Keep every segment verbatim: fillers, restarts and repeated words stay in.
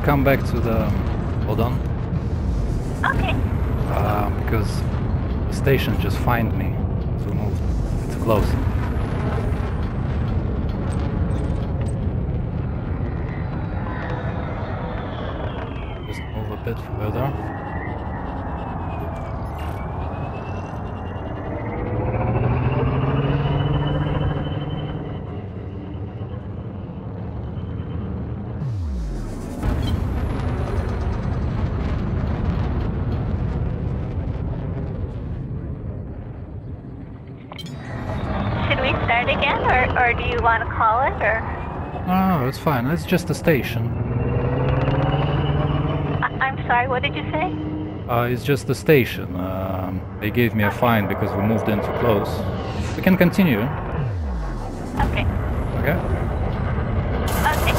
come back to the... Hold on. Okay. Uh, because the station just find me. So move. It's close. Just move a bit further. Should we start again, or, or do you want to call it, or? No, no, it's fine. It's just a station. I I'm sorry, what did you say? Uh, it's just a station. Um, they gave me a fine because we moved in too close. We can continue. Okay. Okay? Okay.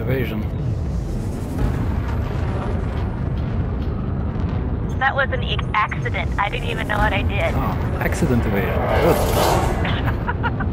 evasion. That was an e accident. I didn't even know what I did. Ah, accident evasion. Good.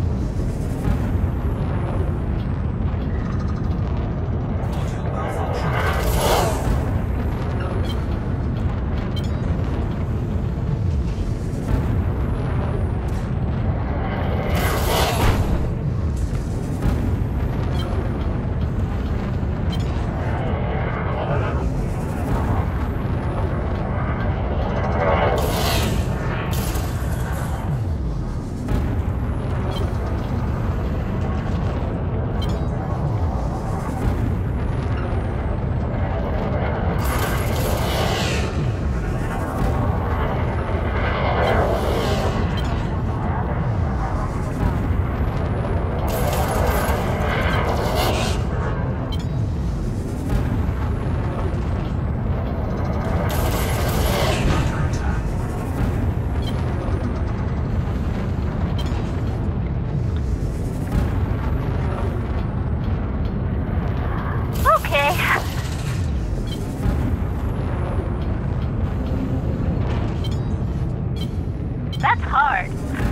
That's hard.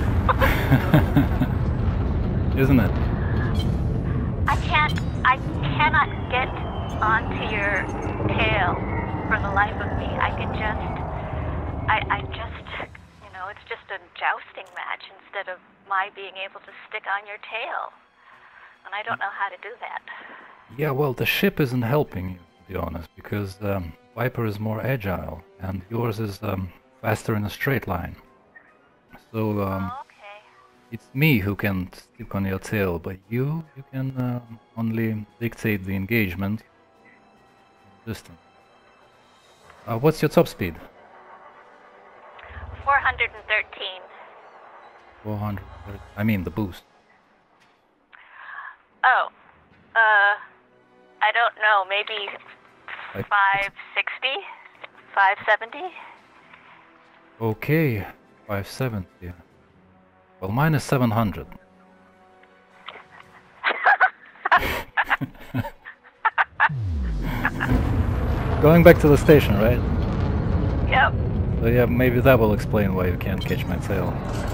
Isn't it? I can't, I cannot get onto your tail for the life of me. I can just, I, I just, you know, it's just a jousting match instead of my being able to stick on your tail. And I don't know how to do that. Yeah, well, the ship isn't helping you, to be honest, because um, Viper is more agile, and yours is um, faster in a straight line. So, um, Oh, okay. it's me who can stick on your tail, but you, you can um, only dictate the engagement distance. Uh, what's your top speed? four hundred thirteen. four hundred thirty. I mean the boost. Oh, uh, I don't know, maybe Like- five sixty? five seventy? Okay, five seventy. Well, mine is seven hundred. Going back to the station, right? Yep. So yeah, maybe that will explain why you can't catch my tail.